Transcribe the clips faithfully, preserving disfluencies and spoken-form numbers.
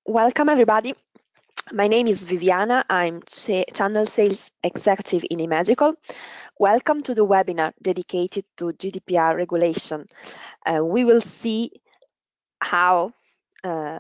Welcome everybody. My name is Viviana. I'm Ch Channel Sales Executive in Imagicle. Welcome to the webinar dedicated to G D P R regulation. Uh, we will see how uh,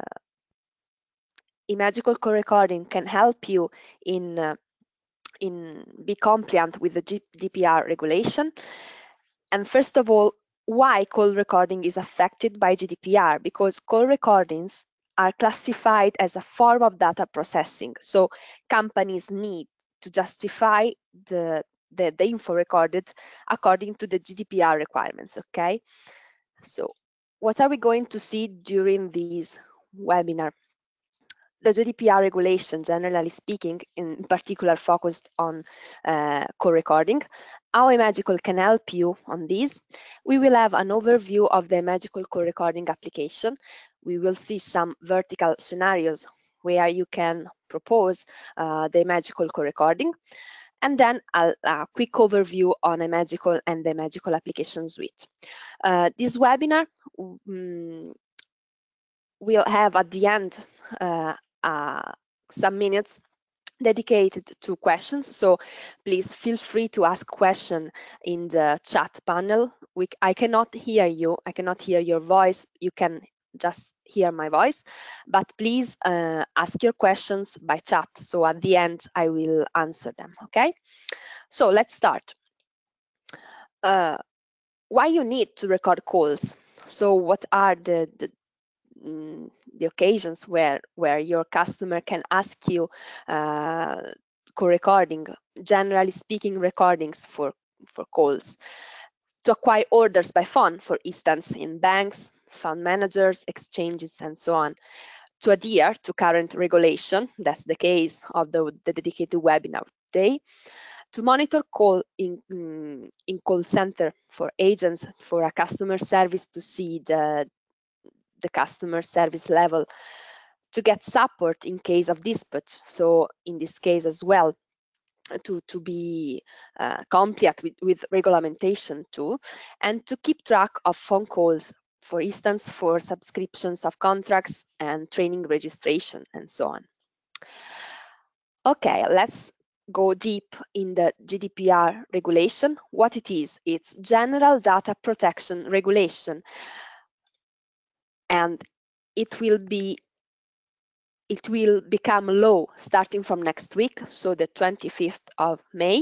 Imagicle Call Recording can help you in uh, in be compliant with the G D P R regulation. And first of all, why call recording is affected by G D P R? Because call recordings are classified as a form of data processing. So companies need to justify the, the, the info recorded according to the G D P R requirements, okay? So what are we going to see during this webinar? The G D P R regulation, generally speaking, in particular focused on uh, call recording. How Imagicle can help you on this. We will have an overview of the Imagicle call recording application. We will see some vertical scenarios where you can propose uh, the Imagicle call recording. And then a, a quick overview on Imagicle and the Imagicle application suite. Uh, this webinar um, will have at the end uh, uh, some minutes dedicated to questions, so please feel free to ask questions in the chat panel. We, I cannot hear you, I cannot hear your voice, you can just hear my voice, but please uh, ask your questions by chat, so at the end I will answer them, okay? So let's start. Uh, why you need to record calls? So what are the, the the occasions where where your customer can ask you uh, co-recording, generally speaking, recordings for for calls to acquire orders by phone, for instance, in banks, fund managers, exchanges, and so on. To adhere to current regulation, that's the case of the, the dedicated webinar today. To monitor call in, in call center for agents, for a customer service to see the the customer service level, to get support in case of dispute. So in this case as well, to, to be uh, compliant with, with regulation too, and to keep track of phone calls, for instance, for subscriptions of contracts and training registration and so on. Okay, let's go deep in the G D P R regulation. What it is, it's General Data Protection Regulation, and it will be it will become law starting from next week, so the twenty-fifth of May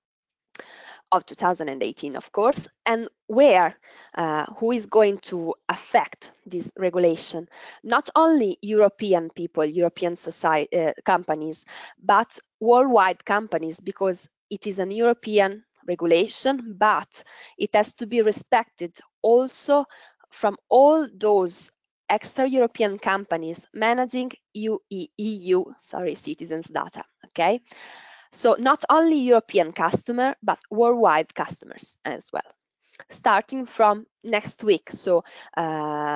of two thousand eighteen, of course. And where, uh, who is going to affect this regulation? Not only European people, European society, uh, companies, but worldwide companies, because it is an European regulation, but it has to be respected also from all those extra-European companies managing E U, sorry, citizens' data, okay? So not only European customer, but worldwide customers as well, starting from next week, so uh,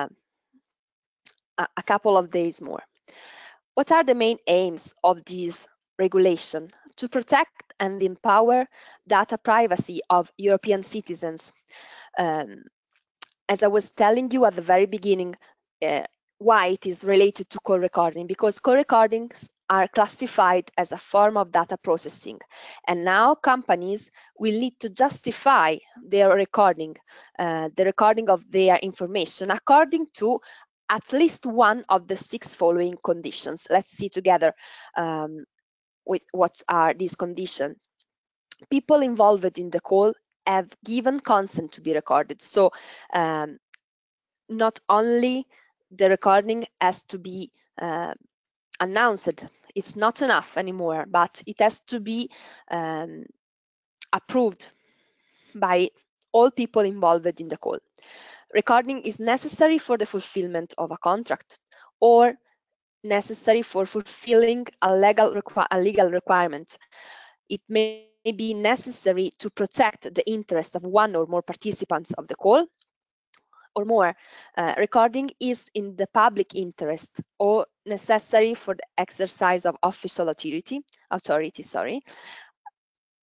a, a couple of days more. What are the main aims of this regulation? To protect and empower data privacy of European citizens. Um, as I was telling you at the very beginning, uh, why it is related to call recording, because call recordings are classified as a form of data processing, and now companies will need to justify their recording, uh, the recording of their information according to at least one of the six following conditions. Let's see together um, with what are these conditions. People involved in the call have given consent to be recorded. So um, not only the recording has to be uh, announced, it's not enough anymore, but it has to be um, approved by all people involved in the call. Recording is necessary for the fulfillment of a contract or necessary for fulfilling a legal, a legal requirement. It may be necessary to protect the interest of one or more participants of the call, or more. Uh, recording is in the public interest or necessary for the exercise of official authority, authority, sorry,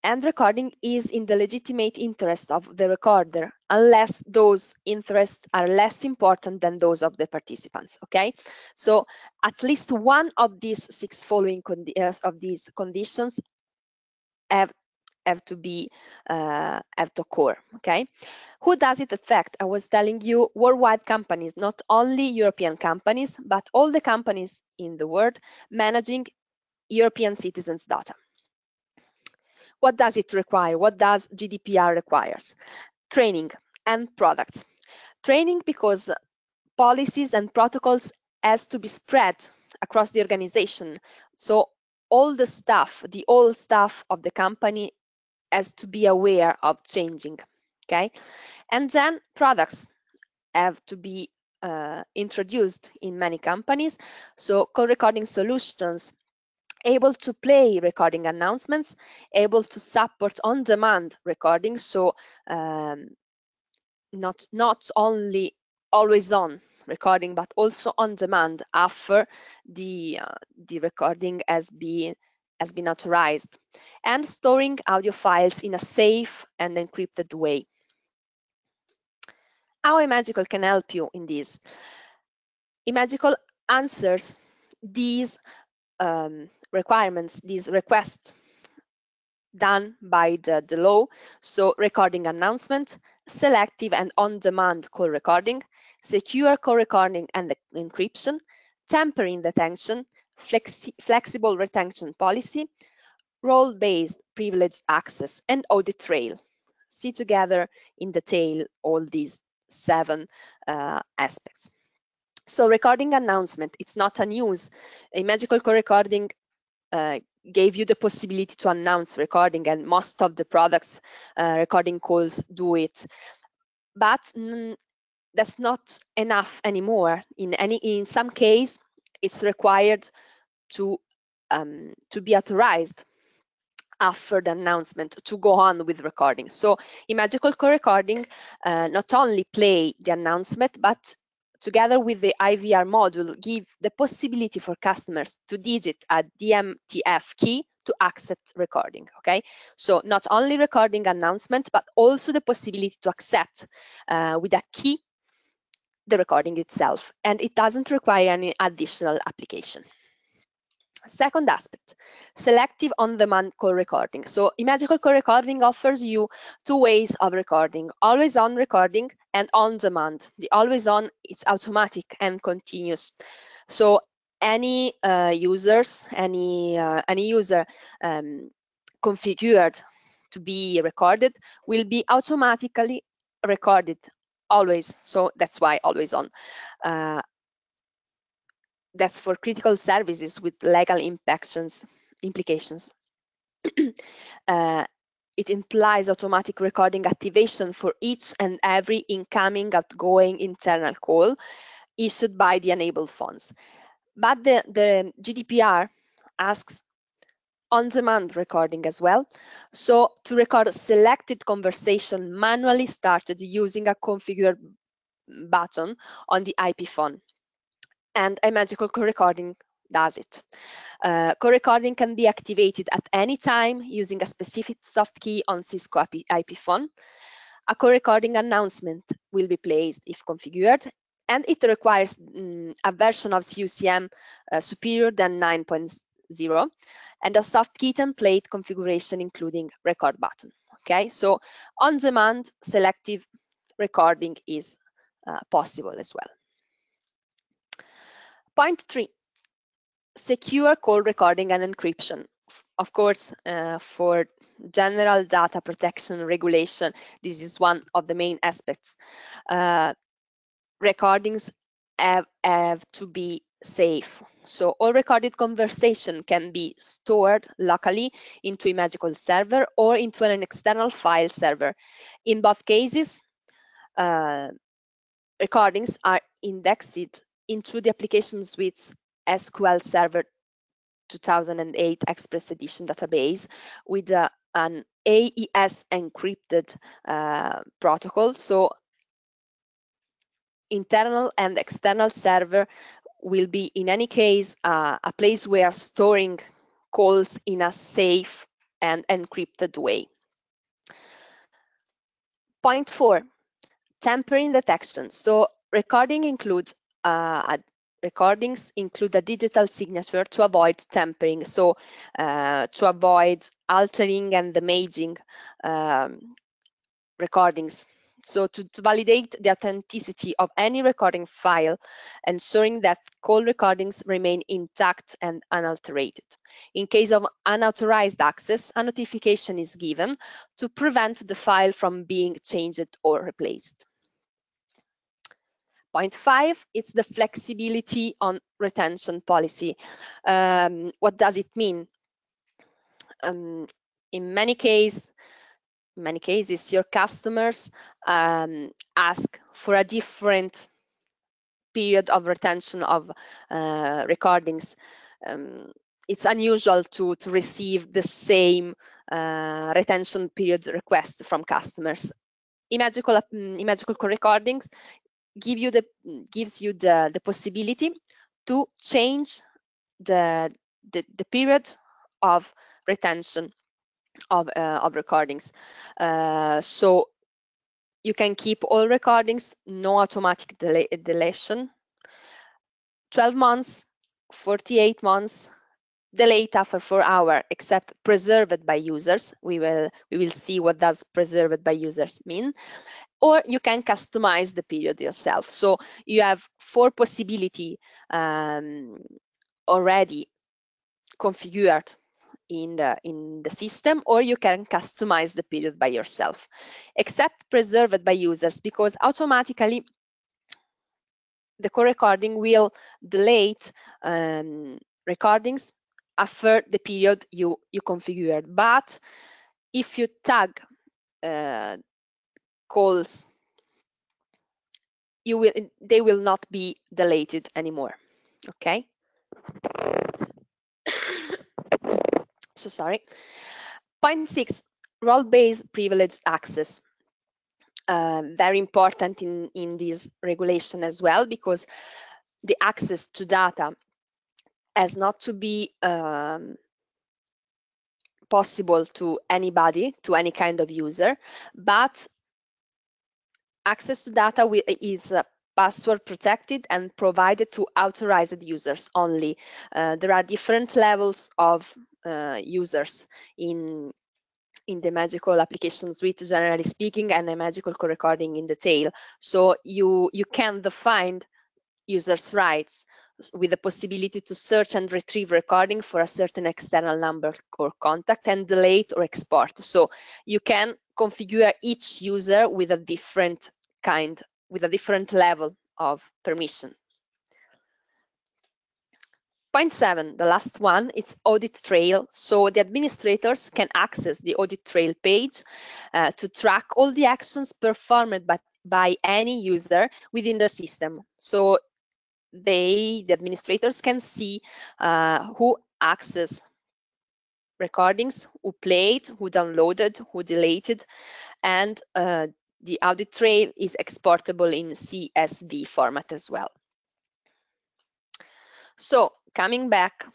and recording is in the legitimate interest of the recorder, unless those interests are less important than those of the participants. Okay, so at least one of these six following uh, of these conditions have have to be uh, have to occur. Okay, who does it affect? I was telling you, worldwide companies, not only European companies, but all the companies in the world managing European citizens' data. What does it require? What does G D P R requires? Training and products. Training because policies and protocols has to be spread across the organization. So all the staff, the old staff of the company has to be aware of changing, okay? And then products have to be uh, introduced in many companies. So call recording solutions, able to play recording announcements, able to support on-demand recording, so um, not not only always on recording, but also on demand after the uh, the recording has been has been authorized, and storing audio files in a safe and encrypted way. How Imagicle can help you in this? Imagicle answers these um, requirements, these requests done by the, the law. So recording announcement, selective and on-demand call recording, secure call recording and encryption, tampering detection, flexi flexible retention policy, role-based privileged access, and audit trail. See together in detail all these seven uh, aspects. So recording announcement, it's not a news. Imagicle call recording uh, gave you the possibility to announce recording, and most of the products uh, recording calls do it. But mm, that's not enough anymore. In any, in some case, it's required to um, to be authorized after the announcement to go on with recording. So Imagicle Call Recording uh, not only play the announcement, but together with the I V R module, give the possibility for customers to digit a D M T F key to accept recording, okay? So not only recording announcement, but also the possibility to accept uh, with a key the recording itself, and it doesn't require any additional application. Second aspect, selective on-demand call recording. So Imagicle Call Recording offers you two ways of recording, always on recording and on demand. The always on, it's automatic and continuous. So any uh, users, any, uh, any user um, configured to be recorded will be automatically recorded always. So that's why always on. Uh, That's for critical services with legal implications. implications. uh, it implies automatic recording activation for each and every incoming, outgoing internal call issued by the enabled phones. But the, the G D P R asks on-demand recording as well. So to record a selected conversation manually started using a configured button on the I P phone. And Imagicle Call Recording does it. Uh, call recording can be activated at any time using a specific soft key on Cisco I P phone. A call recording announcement will be placed if configured, and it requires um, a version of C U C M uh, superior than nine point zero, and a soft key template configuration including record button. Okay, so on-demand selective recording is uh, possible as well. Point three, secure call recording and encryption. Of course, uh, for general data protection regulation, this is one of the main aspects. Uh, recordings have, have to be safe. So all recorded conversation can be stored locally into Imagicle server or into an external file server. In both cases, uh, recordings are indexed into the application suite's S Q L Server two thousand eight Express Edition database with uh, an A E S encrypted uh, protocol. So internal and external server will be in any case uh, a place where storing calls in a safe and encrypted way. Point four, tampering detection. So recording includes uh, a, recordings include a digital signature to avoid tampering, so uh, to avoid altering and damaging um, recordings. So to, to validate the authenticity of any recording file, ensuring that call recordings remain intact and unaltered. In case of unauthorized access, a notification is given to prevent the file from being changed or replaced. Point five, it's the flexibility on retention policy. Um, what does it mean? Um, in many cases, in many cases, your customers um, ask for a different period of retention of uh, recordings. Um, it's unusual to, to receive the same uh, retention period request from customers. Imagicle, um, Imagicle Call Recordings give you the, gives you the, the possibility to change the, the, the period of retention of, uh, of recordings. Uh, so you can keep all recordings, no automatic delay, deletion, twelve months, forty-eight months, delete after four hours, except preserved by users. We will, we will see what does preserved by users mean. Or you can customize the period yourself. So you have four possibilities um, already configured in the, in the system, or you can customize the period by yourself, except preserved by users, because automatically the call recording will delete um, recordings after the period you, you configured. But if you tag uh, calls, you will, they will not be deleted anymore, okay? So sorry. Point six, role-based privileged access. Uh, very important in, in this regulation as well, because the access to data has not to be um, possible to anybody, to any kind of user, but access to data is uh, password protected and provided to authorized users only. Uh, there are different levels of uh, users in in the Imagicle application suite, generally speaking, and Imagicle Call Recording in detail. So you you can define users' rights with the possibility to search and retrieve recording for a certain external number or contact and delete or export. So you can configure each user with a different kind, with a different level of permission. Point seven, the last one, it's audit trail. So the administrators can access the audit trail page uh, to track all the actions performed by, by any user within the system. So they, the administrators, can see uh, who accessed recordings, who played, who downloaded, who deleted, and uh, the audit trail is exportable in C S V format as well. So coming back,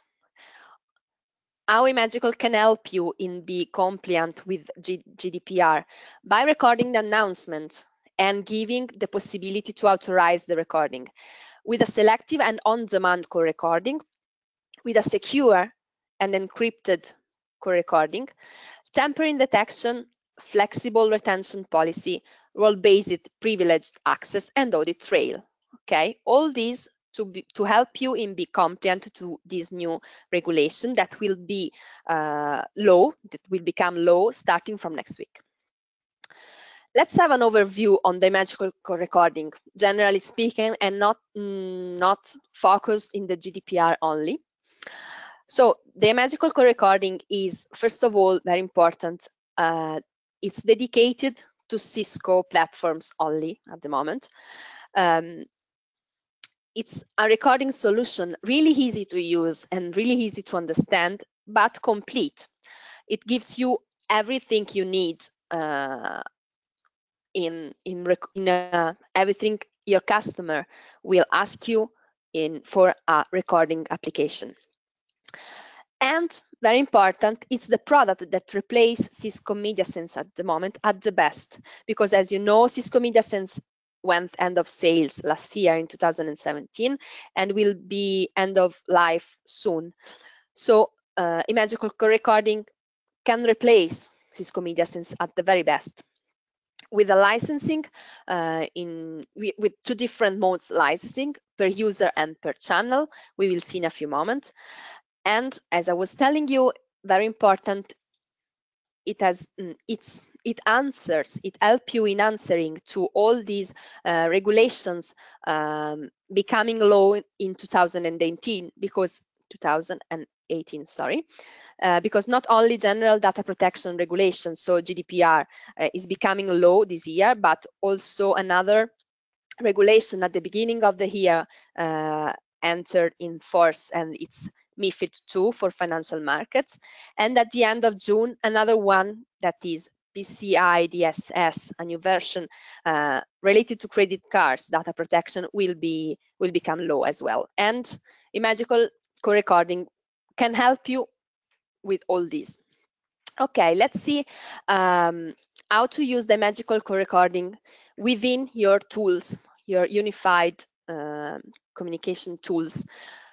how Imagicle can help you in be compliant with G D P R by recording the announcement and giving the possibility to authorize the recording with a selective and on-demand call recording, with a secure and encrypted call recording, tampering detection, flexible retention policy, role-based privileged access, and audit trail. Okay, all these to be, to help you in be compliant to this new regulation that will be uh, law, that will become law starting from next week. Let's have an overview on the Imagicle Call Recording, generally speaking, and not, mm, not focused in the G D P R only. So the Imagicle Call Recording is, first of all, very important. Uh, it's dedicated to Cisco platforms only at the moment. Um, it's a recording solution, really easy to use and really easy to understand, but complete. It gives you everything you need uh, in in, in uh, everything your customer will ask you in for a recording application. And very important, it's the product that replaces Cisco MediaSense at the moment at the best, because as you know, Cisco MediaSense went end of sales last year in two thousand seventeen and will be end of life soon. So uh, Imagicle Call Recording can replace Cisco MediaSense at the very best. With the licensing, uh, in with two different modes licensing, per user and per channel, we will see in a few moments. And as I was telling you, very important, it has it's it answers, it helps you in answering to all these uh, regulations um, becoming law in two thousand eighteen, because two thousand eighteen, sorry, uh, because not only general data protection regulations, so G D P R uh, is becoming law this year, but also another regulation at the beginning of the year uh, entered in force, and it's MiFID two for financial markets. And at the end of June, another one that is P C I D S S, a new version uh, related to credit cards data protection, will be will become law as well. And Imagicle Call Recording can help you with all these. Okay, let's see um, how to use the Imagicle Call Recording within your tools, your unified uh, communication tools.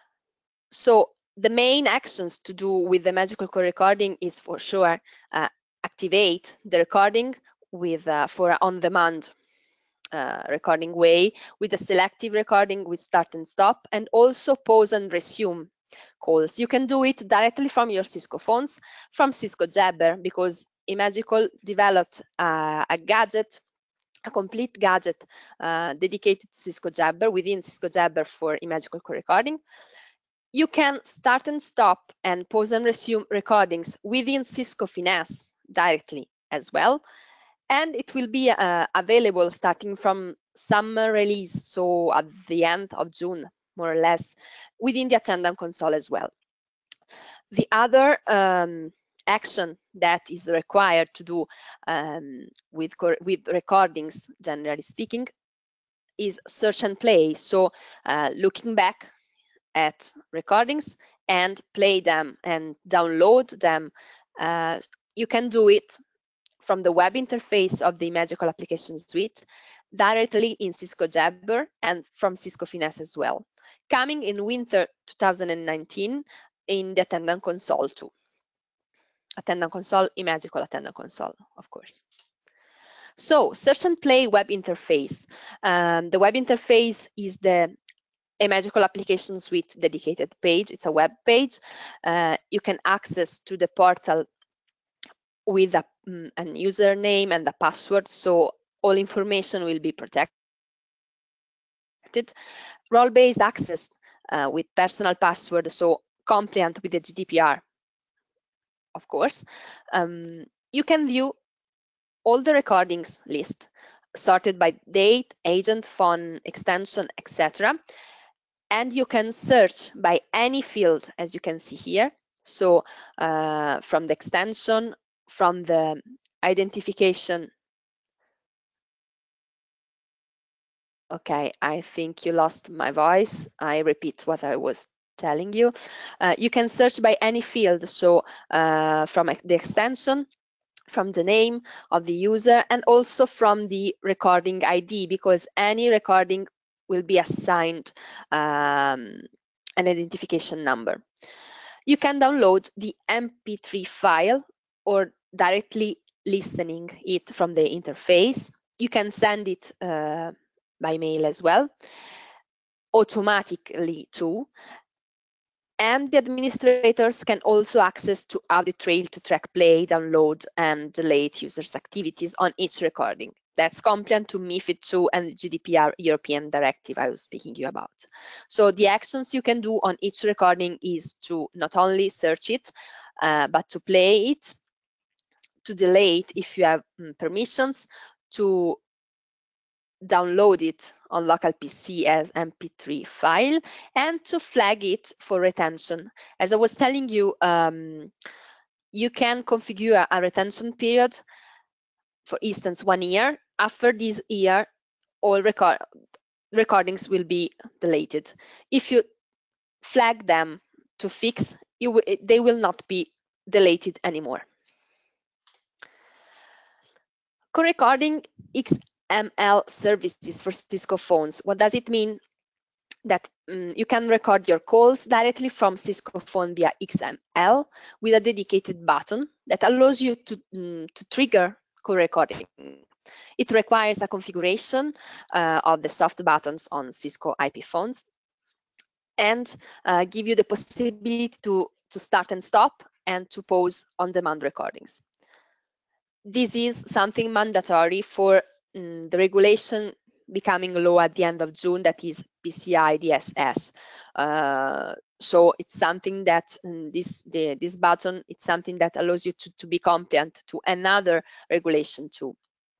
So the main actions to do with the Imagicle Call Recording is for sure uh, activate the recording with uh, for on-demand uh, recording way, with a selective recording with start and stop, and also pause and resume calls. You can do it directly from your Cisco phones, from Cisco Jabber, because Imagicle developed uh, a gadget, a complete gadget uh, dedicated to Cisco Jabber within Cisco Jabber for Imagicle Call Recording. You can start and stop and pause and resume recordings within Cisco Finesse directly as well. And it will be uh, available starting from summer release, so at the end of June, more or less, within the Attendant Console as well. The other um, action that is required to do um, with, with recordings, generally speaking, is search and play. So uh, looking back at recordings and play them and download them. Uh, you can do it from the web interface of the Imagicle application suite, directly in Cisco Jabber, and from Cisco Finesse as well. Coming in winter two thousand nineteen in the Attendant Console too. Attendant Console, Imagicle Attendant Console, of course. So, search and play web interface. Um, the web interface is the Imagicle Application Suite dedicated page. It's a web page. Uh, you can access to the portal with a, um, an username and a password, so all information will be protected. Role-based access uh, with personal password, so compliant with the G D P R, of course. Um, you can view all the recordings list, sorted by date, agent, phone, extension, et cetera. And you can search by any field, as you can see here. So uh, from the extension, from the identification. Okay, I think you lost my voice. I repeat what I was telling you. Uh, you can search by any field, so uh, from the extension, from the name of the user, and also from the recording I D, because any recording will be assigned um, an identification number. You can download the M P three file or directly listening it from the interface. You can send it uh, by mail as well, automatically too. And the administrators can also access to audit trail to track play, download, and delete users' activities on each recording. That's compliant to MiFID two and G D P R European directive I was speaking to you about. So the actions you can do on each recording is to not only search it, uh, but to play it, to delete if you have um, permissions, to download it on local P C as M P three file, and to flag it for retention. As I was telling you, um, you can configure a retention period, for instance, one year. After this year, all record recordings will be deleted. If you flag them to fix you they will not be deleted anymore. Call recording X M L services for Cisco phones. What does it mean? That um, you can record your calls directly from Cisco phone via X M L with a dedicated button that allows you to, um, to trigger call recording. It requires a configuration uh, of the soft buttons on Cisco I P phones and uh, give you the possibility to, to start and stop and to pause on-demand recordings. This is something mandatory for um, the regulation becoming law at the end of June, that is P C I D S S. Uh, so it's something that um, this the, this button, it's something that allows you to, to be compliant to another regulation too.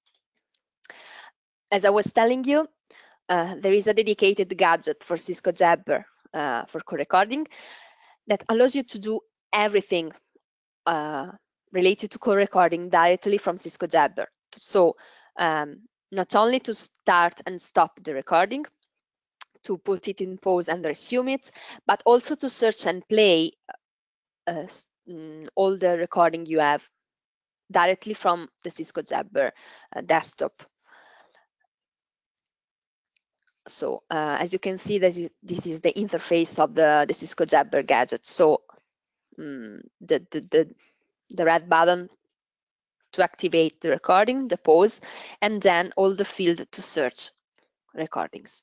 As I was telling you, uh, there is a dedicated gadget for Cisco Jabber uh, for call recording that allows you to do everything uh, related to call recording directly from Cisco Jabber. So um, not only to start and stop the recording, to put it in pause and resume it, but also to search and play uh, um, all the recording you have directly from the Cisco Jabber uh, desktop. So uh, as you can see, this is, this is the interface of the, the Cisco Jabber gadget. So um, the, the, the, the red button to activate the recording, the pause, and then all the field to search recordings.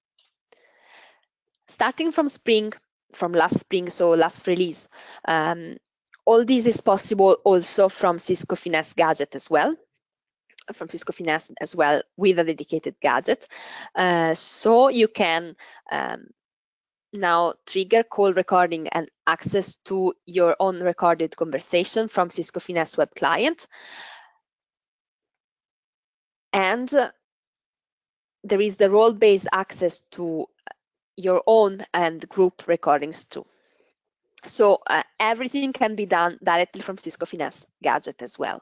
Starting from spring, from last spring, so last release, um, all this is possible also from Cisco Finesse gadget as well, from Cisco Finesse as well with a dedicated gadget. Uh, so you can um, now trigger call recording and access to your own recorded conversation from Cisco Finesse web client. And uh, there is the role-based access to your own and group recordings too. So uh, everything can be done directly from Cisco Finesse gadget as well.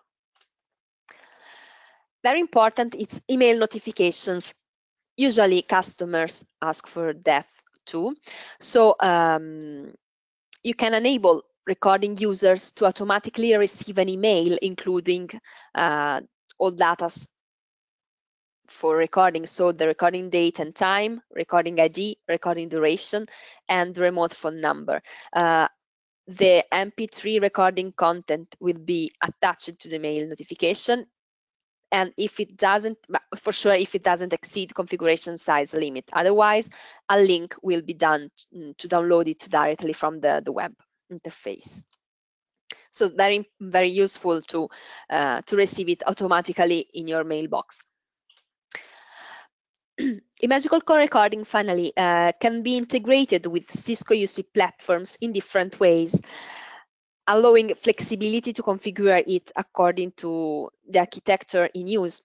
Very important, it's email notifications. Usually customers ask for that too. So um, you can enable recording users to automatically receive an email including uh, all data for recording, so the recording date and time, recording I D, recording duration, and remote phone number. Uh, the M P three recording content will be attached to the mail notification, and if it doesn't, for sure, if it doesn't exceed configuration size limit. Otherwise, a link will be done to download it directly from the, the web interface. So very, very useful to, uh, to receive it automatically in your mailbox. Imagicle Call Recording, finally, uh, can be integrated with Cisco U C platforms in different ways, allowing flexibility to configure it according to the architecture in use.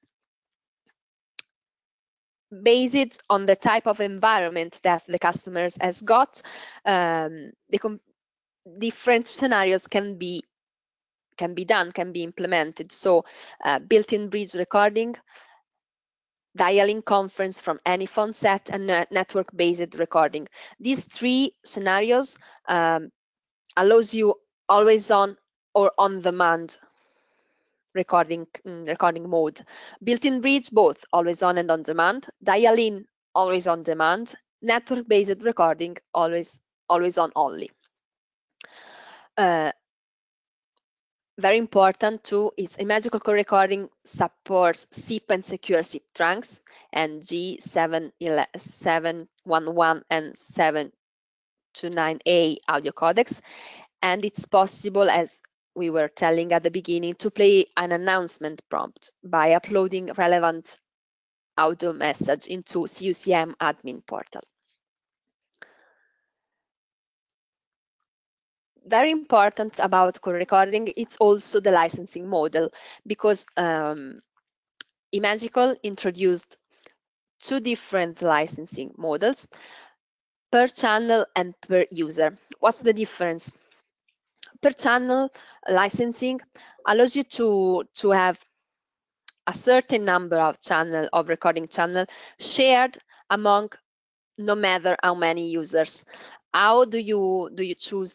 Based on the type of environment that the customers has got, um, the different scenarios can be can be done, can be implemented. So uh, built-in bridge recording, dialing conference from any phone set, and uh, network-based recording. These three scenarios um, allows you always on or on-demand recording mm, recording mode. Built-in bridge, both always on and on demand. Dial-in, always on demand. Network-based recording, always always on only. Uh, Very important too, it's Imagicle Call Recording supports S I P and secure S I P trunks and G seven one one and seven two nine A audio codecs. And it's possible, as we were telling at the beginning, to play an announcement prompt by uploading relevant audio message into C U C M admin portal. Very important about call recording, it's also the licensing model, because um, Imagicle introduced two different licensing models, per channel and per user. What's the difference? Per channel licensing allows you to, to have a certain number of channel of recording channel shared among no matter how many users. How do you do you choose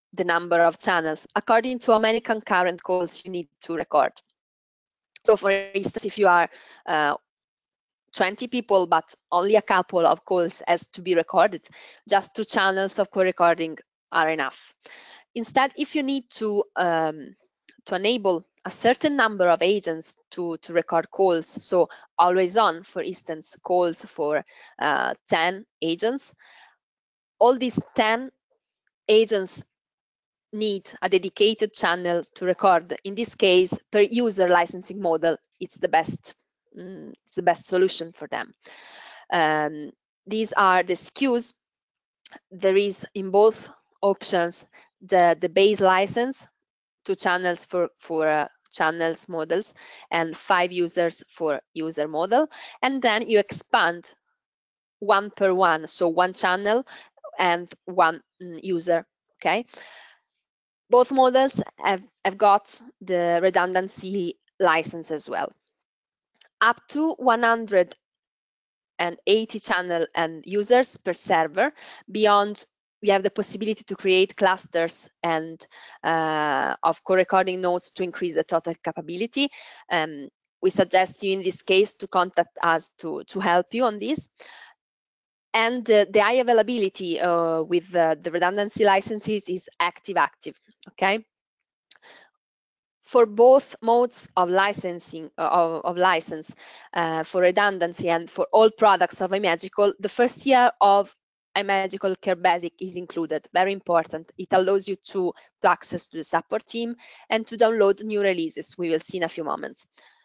the number of channels according to how many concurrent calls you need to record. So for instance, if you are uh, twenty people, but only a couple of calls has to be recorded, just two channels of call recording are enough. Instead, if you need to um, to enable a certain number of agents to, to record calls, so always on, for instance, calls for uh, ten agents, all these ten agents need a dedicated channel to record. In this case, per user licensing model, it's the best, mm, it's the best solution for them. Um, these are the S K Us. There is in both options the, the base license, two channels for, for uh, channels models and five users for user model. And then you expand one per one, so one channel and one mm, user, okay? Both models have, have got the redundancy license as well. Up to one hundred eighty channel and users per server. Beyond, we have the possibility to create clusters and uh, of co-recording nodes to increase the total capability. Um, we suggest you in this case to contact us to, to help you on this. And uh, the high availability uh, with uh, the redundancy licenses is active-active, okay? For both modes of licensing of, of license, uh, for redundancy and for all products of Imagicle, the first year of Imagicle Care Basic is included. Very important. It allows you to, to access to the support team and to download new releases. We will see in a few moments.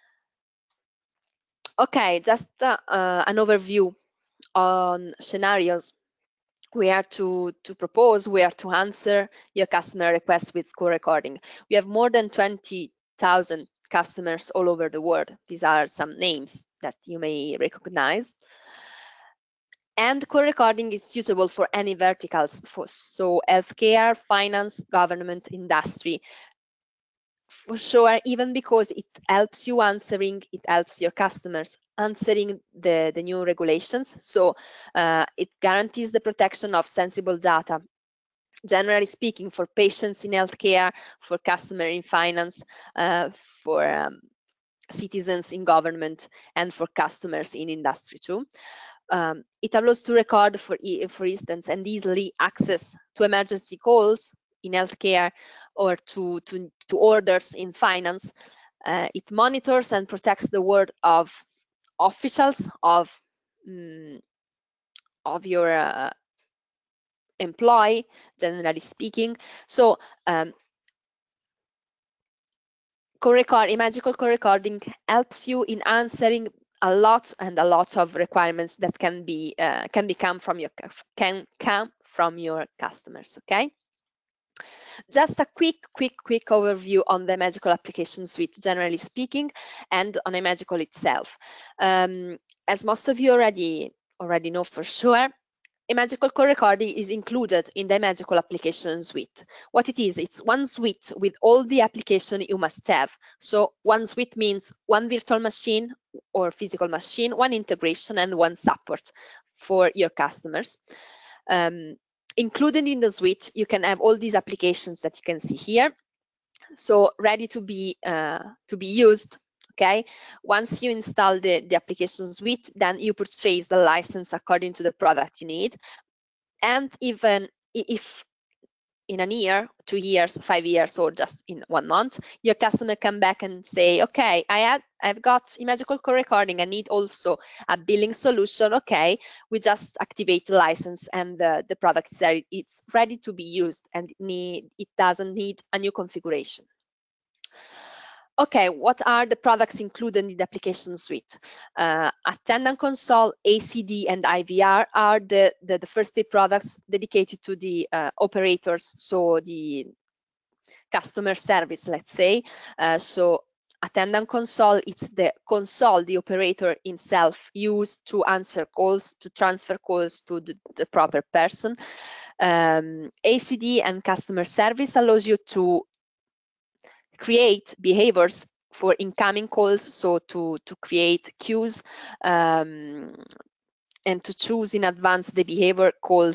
Okay, just uh, uh, an overview on scenarios where to, to propose, where to answer your customer requests with call recording. We have more than twenty thousand customers all over the world. These are some names that you may recognize. And call recording is suitable for any verticals, for, so healthcare, finance, government, industry. For sure, even because it helps you answering, it helps your customers answering the, the new regulations. So uh, it guarantees the protection of sensible data, generally speaking, for patients in healthcare, for customer in finance, uh, for um, citizens in government, and for customers in industry too. Um, it allows to record, for, for instance, and easily access to emergency calls in healthcare or to, to, to orders in finance. Uh, it monitors and protects the word of officials, of, um, of your uh, employee, generally speaking. So um, call record, Imagicle Call Recording helps you in answering a lot and a lot of requirements that can be uh, can become from your can come from your customers. Okay. Just a quick, quick, quick overview on the Imagicle application suite, generally speaking, and on Imagicle itself. Um, as most of you already already know for sure, Imagicle Call Recording is included in the Imagicle application suite. What it is, it's one suite with all the application you must have. So one suite means one virtual machine or physical machine, one integration, and one support for your customers. Um, included in the suite, you can have all these applications that you can see here. So ready to be uh, to be used. Okay, once you install the, the application suite, then you purchase the license according to the product you need. And even if in a year, two years, five years, or just in one month, your customer come back and say, okay, I had, I've got Imagicle Call Recording, I need also a billing solution. Okay, we just activate the license and the, the product is ready, it's ready to be used, and need, it doesn't need a new configuration. Okay, what are the products included in the application suite? Uh, Attendant Console, A C D, and I V R are the, the, the first three products dedicated to the uh, operators, so the customer service, let's say. Uh, so Attendant Console, it's the console the operator himself use to answer calls, to transfer calls to the, the proper person. Um, A C D and customer service allows you to create behaviors for incoming calls, so to, to create queues um, and to choose in advance the behavior calls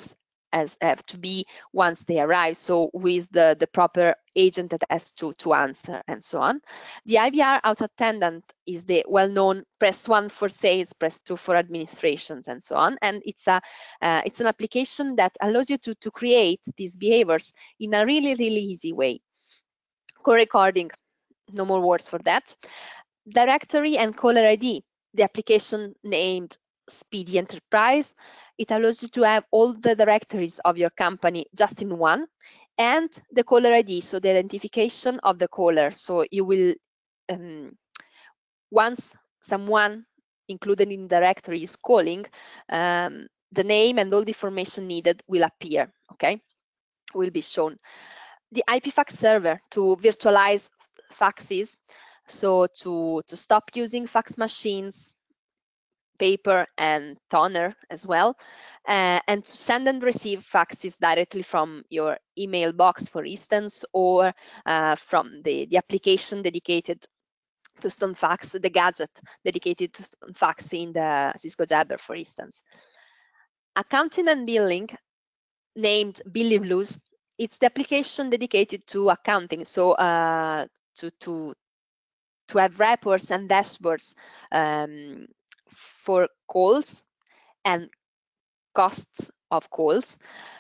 as have to be once they arrive, so with the, the proper agent that has to, to answer and so on. The I V R Auto Attendant is the well-known press one for sales, press two for administrations and so on, and it's a uh, it's an application that allows you to, to create these behaviors in a really, really easy way. Call recording, no more words for that. Directory and caller I D, the application named Speedy Enterprise. It allows you to have all the directories of your company just in one, and the caller I D, so the identification of the caller. So you will, um, once someone included in the directory is calling, um, the name and all the information needed will appear, okay, will be shown. The I P fax server to virtualize faxes, so to, to stop using fax machines, paper and toner as well, uh, and to send and receive faxes directly from your email box, for instance, or uh, from the, the application dedicated to StoneFax, the gadget dedicated to StoneFax in the Cisco Jabber, for instance. Accounting and billing, named Billy Blues, it's the application dedicated to accounting, so uh, to, to, to have reports and dashboards um, for calls and costs of calls.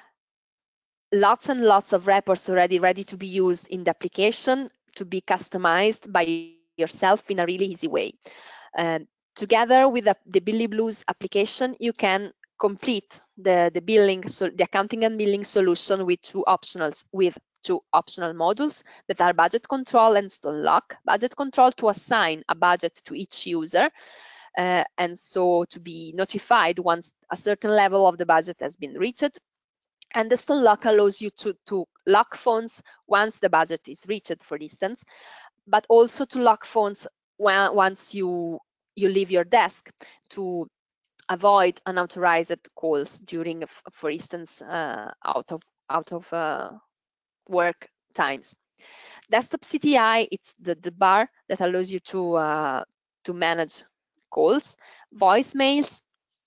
Lots and lots of reports already ready to be used in the application, to be customized by yourself in a really easy way. Uh, together with the, the Billy Blues application, you can complete the, the billing, so the accounting and billing solution with two optionals, with two optional modules that are budget control and stone lock. Budget control to assign a budget to each user, uh, and so to be notified once a certain level of the budget has been reached. And the stone lock allows you to, to lock phones once the budget is reached, for instance, but also to lock phones when, once you, you leave your desk, to avoid unauthorized calls during, for instance, uh, out of, out of uh, work times. Desktop C T I, it's the, the bar that allows you to, uh, to manage calls, voicemails,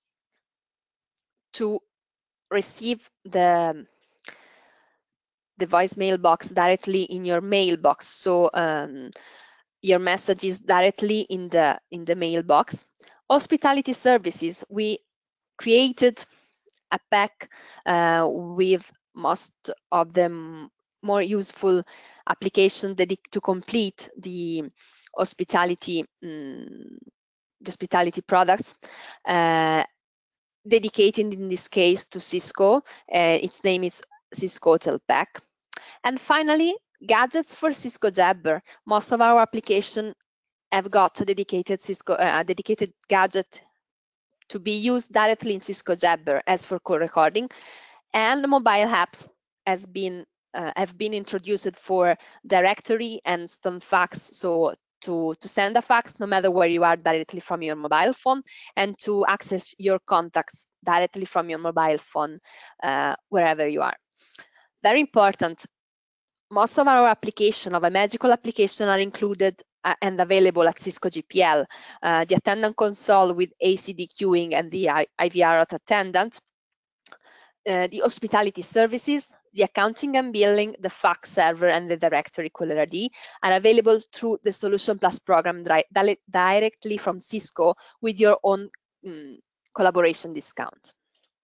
to receive the the voicemail box directly in your mailbox, so um, your messages directly in the in the mailbox. Hospitality services, we created a pack uh, with most of the more useful applications to complete the hospitality um, the hospitality products, uh, dedicated in this case to Cisco. Uh, its name is Cisco Hotel Pack. And finally, gadgets for Cisco Jabber. Most of our applications have got a dedicated Cisco, uh, a dedicated gadget to be used directly in Cisco Jabber as for call recording, and mobile apps has been uh, have been introduced for directory and StoneFax, so to, to send a fax no matter where you are directly from your mobile phone, and to access your contacts directly from your mobile phone uh, wherever you are. Very important, most of our application of Imagicle application are included uh, and available at Cisco G P L. Uh, the Attendant Console with A C D queuing and the I V R Auto Attendant, uh, the hospitality services, the accounting and billing, the fax server, and the directory caller I D are available through the Solution Plus program directly from Cisco with your own um, collaboration discount.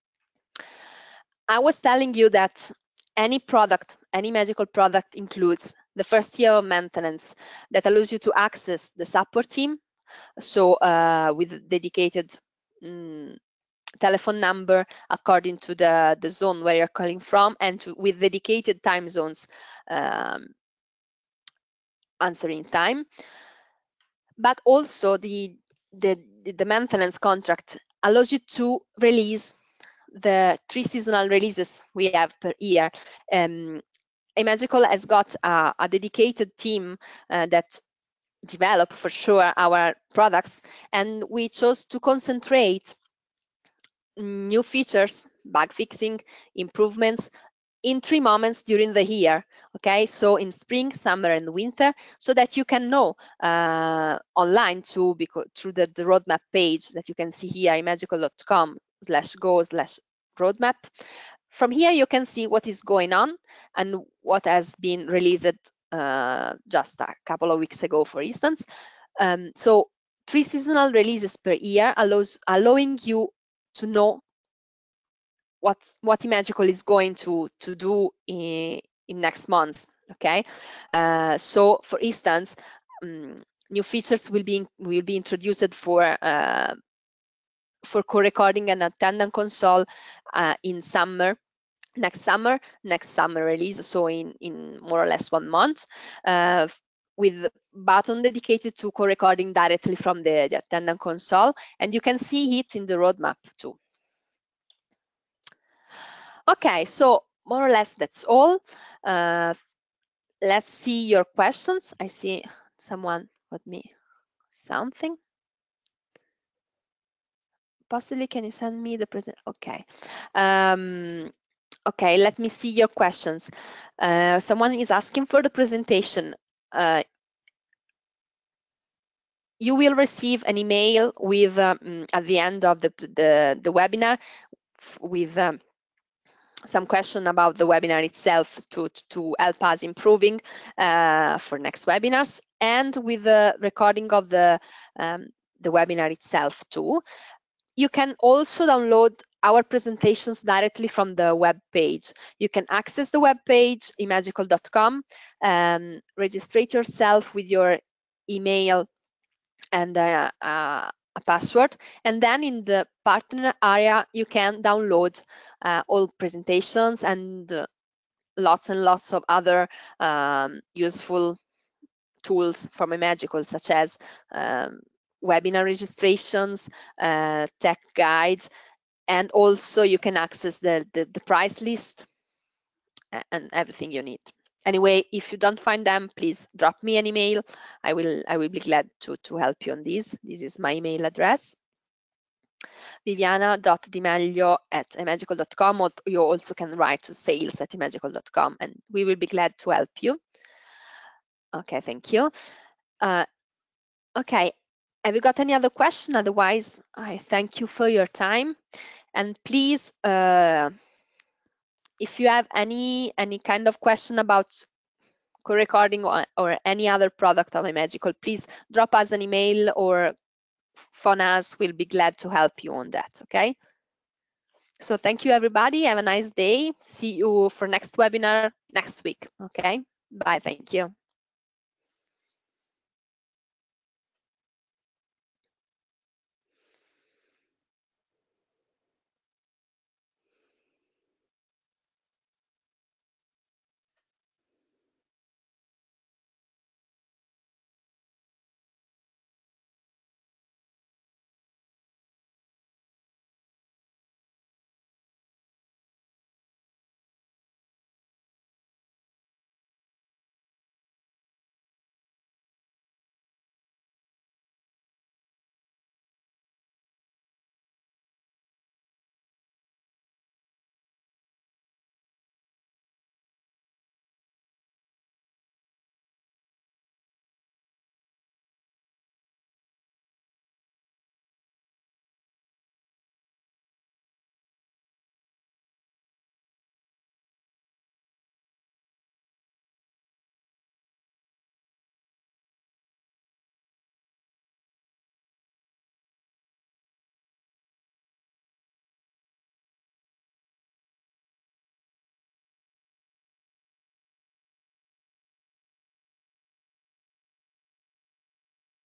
I was telling you that any product, any Imagicle product includes the first year of maintenance that allows you to access the support team, so uh, with dedicated um, telephone number according to the, the zone where you're calling from, and to, with dedicated time zones um, answering time. But also the, the, the maintenance contract allows you to release the three seasonal releases we have per year. Um, Imagicle has got a, a dedicated team uh, that develop for sure our products, and we chose to concentrate new features, bug fixing, improvements in three moments during the year. Okay, so in spring, summer, and winter, so that you can know uh, online too, because through the, the roadmap page that you can see here, imagicle dot com slash go slash roadmap. from here you can see what is going on and what has been released uh, just a couple of weeks ago, for instance. Um, so three seasonal releases per year allows allowing you to know what's what Imagicle is going to to do in, in next month. Okay, uh, so for instance, um, new features will be will be introduced for uh, for call recording and attendant console uh, in summer. Next summer, next summer release, so in in more or less one month, uh, with button dedicated to call recording directly from the, the attendant console, and you can see it in the roadmap too. Okay, so more or less that's all. Uh, let's see your questions. I see someone with me something. Possibly, can you send me the present? Okay. Um, okay, let me see your questions. Uh, someone is asking for the presentation. Uh, you will receive an email with um, at the end of the the, the webinar with um, some question about the webinar itself to to help us improving uh, for next webinars, and with the recording of the um, the webinar itself too. You can also download our presentations directly from the web page. You can access the web page, imagicle dot com, um, register yourself with your email and uh, uh, a password, and then in the partner area you can download uh, all presentations and uh, lots and lots of other um, useful tools from Imagicle, such as um, webinar registrations, uh, tech guides, and also you can access the, the, the price list and everything you need. Anyway, if you don't find them, please drop me an email. I will I will be glad to, to help you on this. This is my email address, viviana dot dimeglio at imagicle dot com, or you also can write to sales at imagicle dot com, and we will be glad to help you. Okay, thank you. Uh, okay, have you got any other question? Otherwise, I thank you for your time. And please, uh, if you have any any kind of question about call recording or, or any other product of Imagicle, please drop us an email or phone us. We'll be glad to help you on that, okay? So thank you, everybody. Have a nice day. See you for next webinar next week, okay? Bye, thank you.